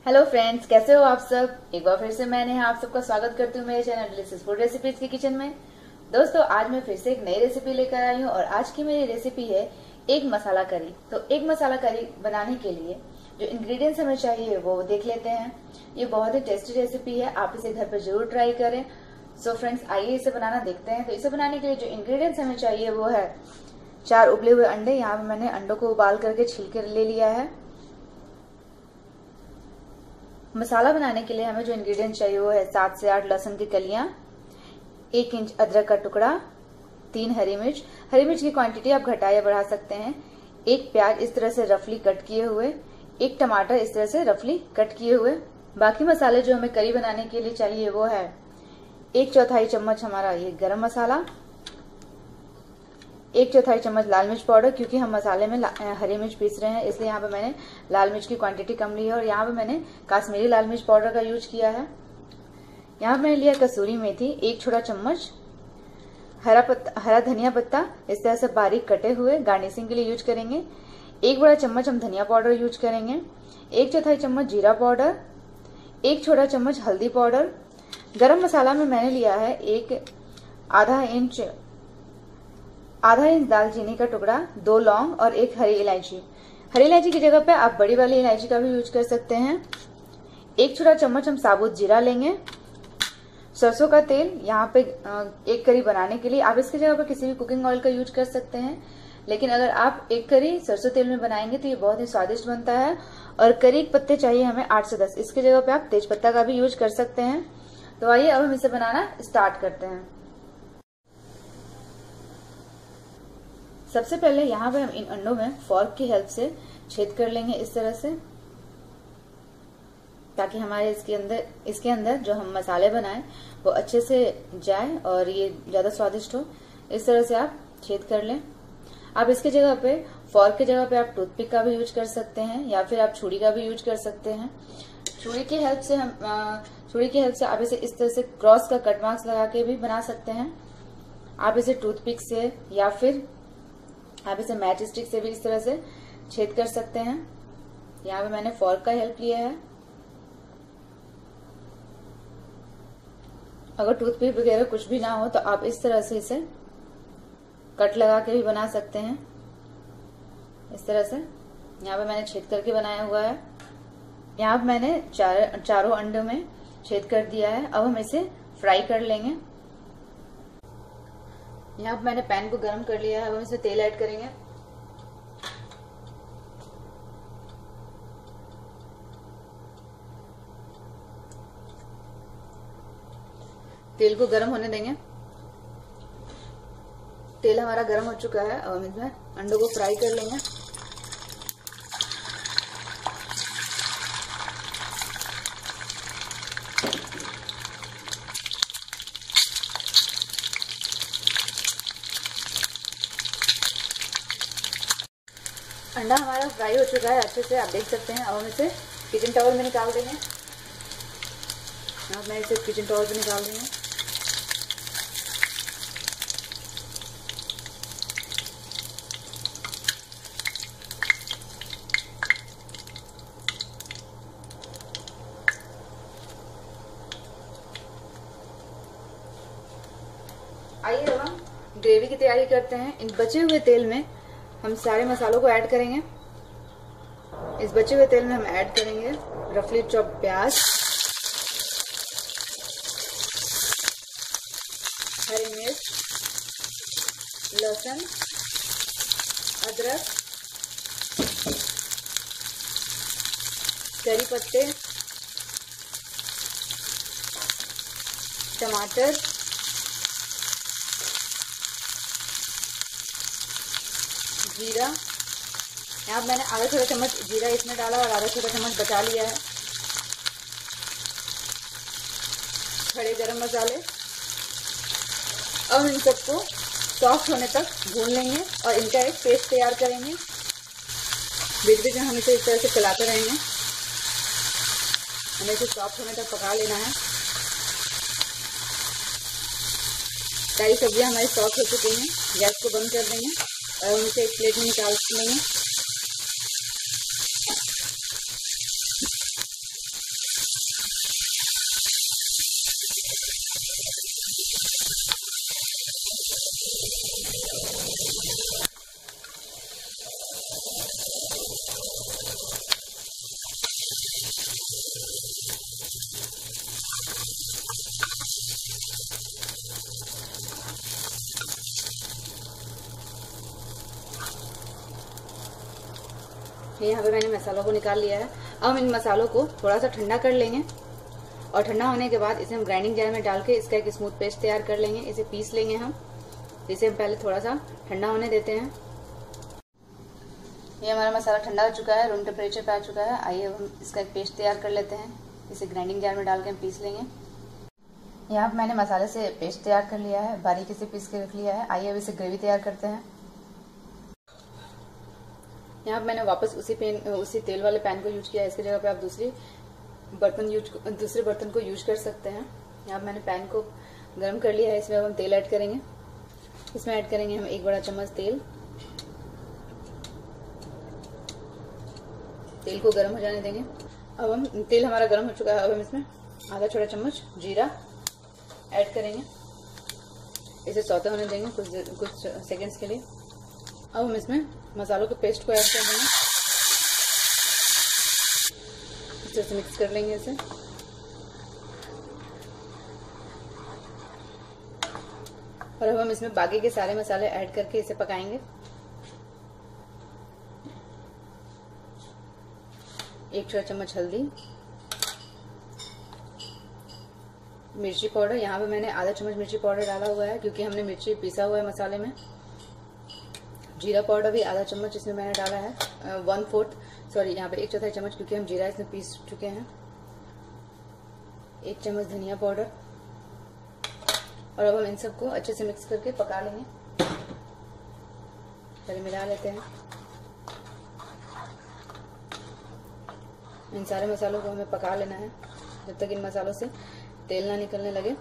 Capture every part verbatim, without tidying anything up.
Hello friends, कैसे हो आप सब। एक बार फिर से मैंने आप सबका स्वागत करती हूँ मेरे चैनल डिलीशियस फूड रेसिपीज के किचन में। दोस्तों, आज मैं फिर से एक नई रेसिपी लेकर आई हूँ और आज की मेरी रेसिपी है एग मसाला करी। तो एग मसाला करी बनाने के लिए जो इंग्रेडिएंट्स हमें चाहिए वो देख लेते हैं। ये बहुत ही टेस्टी रेसिपी है, आप इसे घर पर जरूर ट्राई करें। सो फ्रेंड्स, आइए इसे बनाना देखते हैं। तो इसे बनाने के लिए जो इंग्रेडिएंट्स हमें चाहिए वो है चार उबले हुए अंडे। यहाँ पे मैंने अंडों को उबाल करके छील कर ले लिया है। मसाला बनाने के लिए हमें जो इंग्रेडिएंट चाहिए वो है सात से आठ लहसुन की कलियां, एक इंच अदरक का टुकड़ा, तीन हरी मिर्च। हरी मिर्च की क्वांटिटी आप घटा या बढ़ा सकते हैं। एक प्याज इस तरह से रफली कट किए हुए, एक टमाटर इस तरह से रफली कट किए हुए। बाकी मसाले जो हमें करी बनाने के लिए चाहिए वो है एक चौथाई चम्मच हमारा ये गरम मसाला, एक चौथाई चम्मच लाल मिर्च पाउडर, क्योंकि हम मसाले में हरी मिर्च पीस रहे हैं इसलिए यहाँ पे मैंने लाल मिर्च की क्वांटिटी कम ली है। और यहाँ पे मैंने काश्मीरी लाल मिर्च पाउडर का यूज किया है। यहाँ पे मैंने लिया कसूरी मेथी, एक छोटा चम्मच, हरा पत्ता, हरा धनिया पत्ता इस तरह से बारीक कटे हुए, गार्निशिंग के लिए यूज करेंगे। एक बड़ा चम्मच हम धनिया पाउडर यूज करेंगे, एक चौथाई चम्मच जीरा पाउडर, एक छोटा चम्मच हल्दी पाउडर। गरम मसाला में मैंने लिया है एक आधा इंच आधा इंच दालचीनी का टुकड़ा, दो लौंग और एक हरी इलायची। हरी इलायची की जगह पे आप बड़ी वाली इलायची का भी यूज कर सकते हैं। एक छोटा चम्मच हम साबुत जीरा लेंगे। सरसों का तेल, यहाँ पे एक करी बनाने के लिए आप इसकी जगह पर किसी भी कुकिंग ऑयल का यूज कर सकते हैं, लेकिन अगर आप एक करी सरसों तेल में बनाएंगे तो ये बहुत ही स्वादिष्ट बनता है। और करी के पत्ते चाहिए हमें आठ से दस, इसकी जगह पे आप तेज पत्ता का भी यूज कर सकते हैं। तो आइए अब हम इसे बनाना स्टार्ट करते हैं। सबसे पहले यहाँ पे हम इन अंडों में फॉर्क की हेल्प से छेद कर लेंगे इस तरह से, ताकि हमारे इसके अंदर इसके अंदर जो हम मसाले बनाएं वो अच्छे से जाए और ये ज्यादा स्वादिष्ट हो। इस तरह से आप छेद कर लें। आप इसके जगह पे फॉर्क की जगह पे आप टूथपिक का भी यूज कर सकते हैं या फिर आप छुरी का भी यूज कर सकते हैं। छुरी की हेल्प से हम छुरी की हेल्प से आप इसे इस तरह से क्रॉस का कट मार्क्स लगा के भी बना सकते हैं। आप इसे टूथपिक से या फिर आप इसे मैच स्टिक से भी इस तरह से छेद कर सकते हैं। यहाँ पे मैंने फॉर्क का हेल्प लिया है। अगर टूथपिक वगैरह कुछ भी ना हो तो आप इस तरह से इसे कट लगा के भी बना सकते हैं। इस तरह से यहाँ पे मैंने छेद करके बनाया हुआ है। यहाँ पे मैंने चार चारों अंडों में छेद कर दिया है। अब हम इसे फ्राई कर लेंगे। यहाँ पे मैंने पैन को गर्म कर लिया है। अब हम इसमें तेल ऐड करेंगे। तेल को गर्म होने देंगे। तेल हमारा गर्म हो चुका है। अब हम इसमें अंडों को फ्राई कर लेंगे। अंडा हमारा फ्राई हो चुका है अच्छे से, आप देख सकते हैं। अब हम इसे किचन टॉवल में निकाल देंगे। अब मैं इसे किचन टॉवल में निकाल देंगे। आइए अब हम ग्रेवी की तैयारी करते हैं। इन बचे हुए तेल में हम सारे मसालों को ऐड करेंगे। इस बचे हुए तेल में हम ऐड करेंगे रफली चॉप प्याज, हरी मिर्च, लहसुन, अदरक, करी पत्ते, टमाटर, जीरा। यहाँ मैंने आधा छोटा चम्मच जीरा इसमें डाला और आधा छोटा चम्मच बचा लिया है। खड़े गरम मसाले। अब इन सबको सॉफ्ट होने तक भून लेंगे और इनका एक पेस्ट तैयार करेंगे। बीच बीच में हम इसे इस तरह से चलाते रहेंगे। हमें इसे सॉफ्ट होने तक पका लेना है। सारी सब्जियां हमारी सॉफ्ट हो चुकी हैं। गैस को बंद कर देंगे और हम इसे एक प्लेट में निकाल लेंगे। यहाँ पे मैंने मसालों को निकाल लिया है। अब हम इन मसालों को थोड़ा सा ठंडा कर लेंगे और ठंडा होने के बाद इसे हम ग्राइंडिंग जार में डाल के इसका एक स्मूथ पेस्ट तैयार कर लेंगे। इसे पीस लेंगे हम। इसे हम पहले थोड़ा सा ठंडा होने देते हैं। ये हमारा मसाला ठंडा हो चुका है, रूम टेम्परेचर पे आ चुका है। आइए हम इसका एक पेस्ट तैयार कर लेते हैं। इसे ग्राइंडिंग जार में डाल के हम पीस लेंगे। यहाँ पर मैंने मसाले से पेस्ट तैयार कर लिया है, बारीकी से पीस के रख लिया है। आइए अब इसे ग्रेवी तैयार करते हैं। यहाँ पर मैंने वापस उसी पैन उसी तेल वाले पैन को यूज किया है। इसकी जगह पे आप दूसरी बर्तन यूज दूसरे बर्तन को यूज कर सकते हैं। यहाँ पर मैंने पैन को गर्म कर लिया है। इसमें अब हम तेल ऐड करेंगे। इसमें ऐड करेंगे हम एक बड़ा चम्मच तेल। तेल को गर्म हो जाने देंगे। अब हम तेल हमारा गर्म हो चुका है। अब हम इसमें आधा छोटा चम्मच जीरा ऐड करेंगे। इसे सौते होने देंगे कुछ कुछ सेकंड्स के लिए। अब हम इसमें मसालों के पेस्ट को ऐड कर देंगे। इस तरह से मिक्स कर लेंगे इसे। और अब हम इसमें बाकी के सारे मसाले ऐड करके इसे पकाएंगे। एक छोटा चम्मच हल्दी, मिर्ची पाउडर। यहाँ पे मैंने आधा चम्मच मिर्ची पाउडर डाला हुआ है क्योंकि हमने मिर्ची पीसा हुआ है मसाले में। जीरा पाउडर भी आधा चम्मच इसमें मैंने डाला है, वन फोर्थ सॉरी यहाँ पे एक चौथाई चम्मच क्योंकि हम जीरा इसमें पीस चुके हैं। एक चम्मच धनिया पाउडर। और अब हम इन सबको अच्छे से मिक्स करके पका लेंगे। पहले मिला लेते हैं। इन सारे मसालों को हमें पका लेना है जब तक इन मसालों से तेल ना निकलने लगे।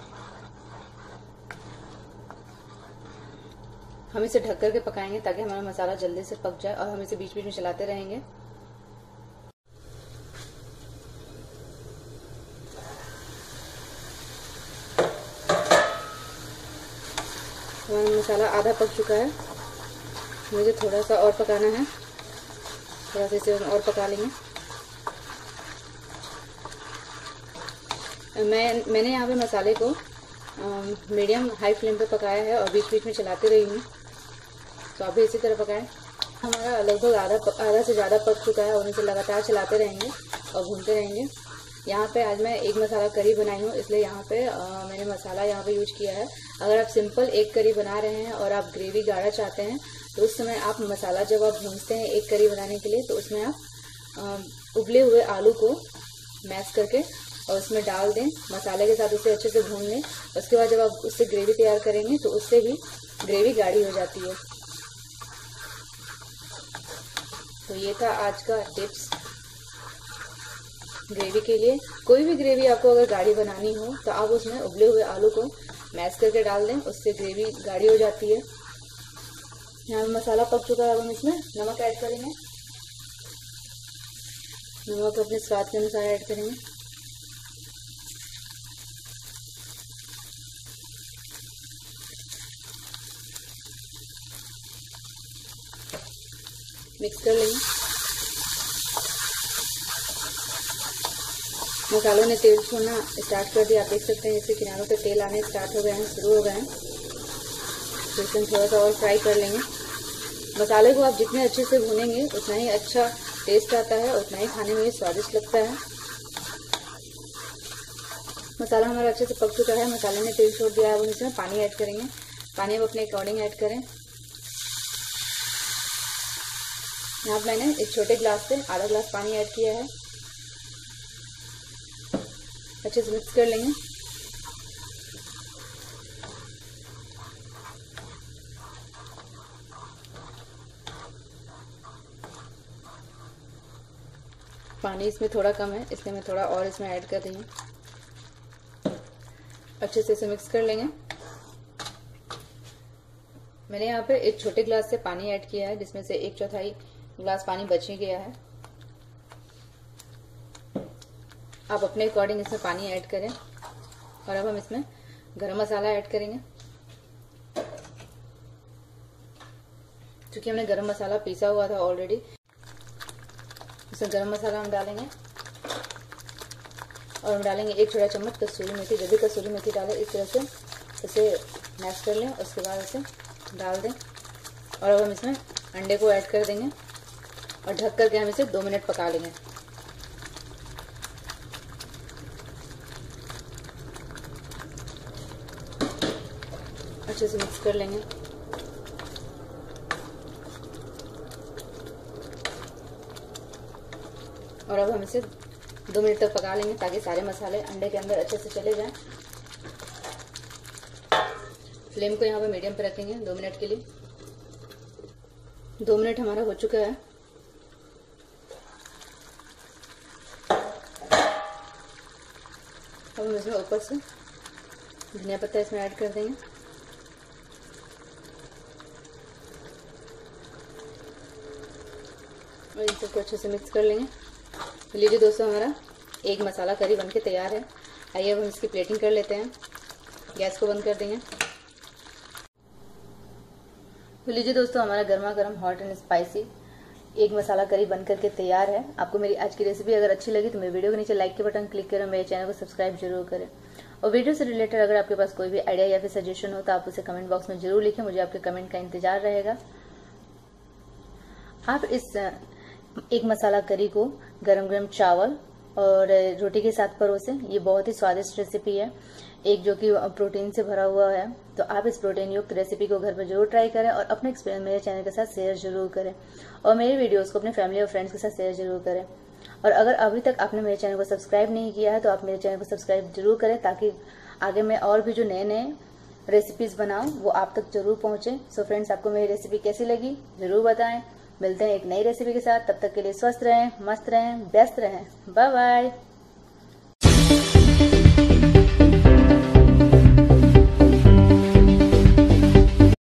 हम इसे ढक करके पकाएंगे ताकि हमारा मसाला जल्दी से पक जाए और हम इसे बीच बीच में चलाते रहेंगे। हमारा मसाला आधा पक चुका है। मुझे थोड़ा सा और पकाना है। थोड़ा सा इसे हम और पका लेंगे। मैं मैंने यहाँ पे मसाले को मीडियम हाई फ्लेम पे पकाया है और बीच बीच में चलाते रही हूँ। तो आप भी इसी तरह पकाएं। हमारा लगभग आधा आधा से ज़्यादा पक चुका है और इसे लगातार चलाते रहेंगे और भूनते रहेंगे। यहाँ पे आज मैं एक मसाला करी बनाई हूँ, इसलिए यहाँ पे आ, मैंने मसाला यहाँ पे यूज किया है। अगर आप सिंपल एक करी बना रहे हैं और आप ग्रेवी गाढ़ा चाहते हैं तो उस समय आप मसाला जब आप भूनते हैं एक करी बनाने के लिए तो उसमें आप आ, उबले हुए आलू को मैश करके और उसमें डाल दें। मसाले के साथ उसे अच्छे से भून लें। उसके बाद जब आप उससे ग्रेवी तैयार करेंगे तो उससे भी ग्रेवी गाढ़ी हो जाती है। तो ये था आज का टिप्स ग्रेवी के लिए। कोई भी ग्रेवी आपको अगर गाढ़ी बनानी हो तो आप उसमें उबले हुए आलू को मैश करके डाल दें, उससे ग्रेवी गाढ़ी हो जाती है। यहाँ मसाला पक चुका है। अब हम इसमें नमक ऐड करेंगे। नमक अपने स्वाद के अनुसार ऐड करेंगे। मिक्स कर लेंगे। मसालों ने तेल छोड़ना स्टार्ट कर दिया। आप देख सकते हैं इसके किनारों पे तेल आने स्टार्ट हो गए हैं, शुरू हो गए हैं। तो इसे हम थोड़ा सा और फ्राई कर लेंगे। मसाले को आप जितने अच्छे से भूनेंगे उतना ही अच्छा टेस्ट आता है, उतना ही खाने में स्वादिष्ट लगता है। मसाला हमारा अच्छे से पक चुका है। मसाले ने तेल छोड़ दिया है। अब हम इसमें पानी ऐड करेंगे। पानी अब अपने अकॉर्डिंग ऐड करें। यहाँ पर मैंने एक छोटे ग्लास से आधा ग्लास पानी ऐड किया है। अच्छे से मिक्स कर लेंगे। पानी इसमें थोड़ा कम है इसलिए मैं थोड़ा और इसमें ऐड कर रही हूँ। अच्छे से इसे मिक्स कर लेंगे। मैंने यहाँ पे एक छोटे ग्लास से पानी ऐड किया है जिसमें से एक चौथाई ग्लास पानी बच ही गया है। आप अपने अकॉर्डिंग इसमें पानी ऐड करें। और अब हम इसमें गरम मसाला ऐड करेंगे। क्योंकि हमने गरम मसाला पीसा हुआ था ऑलरेडी, इसमें गरम मसाला हम डालेंगे। और हम डालेंगे एक छोटा चम्मच कसूरी मेथी। जब भी कसूरी मेथी डालें इस तरह से इसे मैश कर लें, उसके बाद इसे डाल दें। और अब हम इसमें अंडे को ऐड कर देंगे। और ढक करके हम इसे दो मिनट पका लेंगे। अच्छे से मिक्स कर लेंगे। और अब हम इसे दो मिनट तक पका लेंगे ताकि सारे मसाले अंडे के अंदर अच्छे से चले जाएं। फ्लेम को यहाँ पे मीडियम पे रखेंगे दो मिनट के लिए। दो मिनट हमारा हो चुका है। अब हम इसमें ऊपर से धनिया पत्ता इसमें ऐड कर देंगे। और इन सबको अच्छे से मिक्स कर लेंगे। तो लीजिए दोस्तों, हमारा एक मसाला करी बनके तैयार है। आइए अब हम इसकी प्लेटिंग कर लेते हैं। गैस को बंद कर देंगे। तो लीजिए दोस्तों, हमारा गर्मा गर्म हॉट एंड स्पाइसी एक मसाला करी बन करके तैयार है। आपको मेरी आज की रेसिपी अगर अच्छी लगी तो मेरे वीडियो के नीचे लाइक के बटन क्लिक करें, मेरे चैनल को सब्सक्राइब जरूर करें। और वीडियो से रिलेटेड अगर आपके पास कोई भी आइडिया या फिर सजेशन हो तो आप उसे कमेंट बॉक्स में जरूर लिखें। मुझे आपके कमेंट का इंतजार रहेगा। आप इस एक मसाला करी को गरम गरम चावल और रोटी के साथ परोसें। ये बहुत ही स्वादिष्ट रेसिपी है, एक जो कि प्रोटीन से भरा हुआ है। तो आप इस प्रोटीन युक्त रेसिपी को घर पर जरूर ट्राई करें और अपने एक्सपीरियंस मेरे चैनल के साथ शेयर जरूर करें और मेरे वीडियोस को अपने फैमिली और फ्रेंड्स के साथ शेयर जरूर करें। और अगर अभी तक आपने मेरे चैनल को सब्सक्राइब नहीं किया है तो आप मेरे चैनल को सब्सक्राइब जरूर करें ताकि आगे मैं और भी जो नए नए रेसिपीज बनाऊं वो आप तक जरूर पहुंचे। सो फ्रेंड्स, आपको मेरी रेसिपी कैसी लगी जरूर बताएं। मिलते हैं एक नई रेसिपी के साथ। तब तक के लिए स्वस्थ रहें, मस्त रहें, व्यस्त रहें। Bye bye.